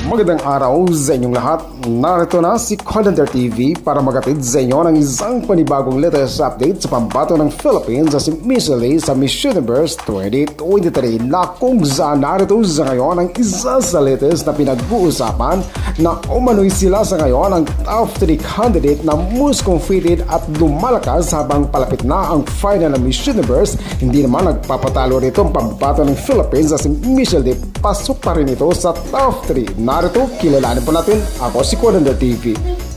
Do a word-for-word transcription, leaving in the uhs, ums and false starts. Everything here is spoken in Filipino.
Magandang araw sa inyong lahat. Narito na si Codenter T V para magatid sa inyo ng isang panibagong latest update sa pambato ng Philippines sa Miss Lee sa Miss Universe twenty twenty-three na kung saan narito sa ngayon ang isa sa latest na pinag-uusapan na umano'y sila sa ngayon ang top three candidate na most confident at lumalakas habang palapit na ang final ng Miss Universe. Hindi naman nagpapatalo rito ang pambato ng Philippines sa si Miss Lee. Pasok pa rin ito sa top three. Narito, kilalanin po natin. Ako si Codender T V.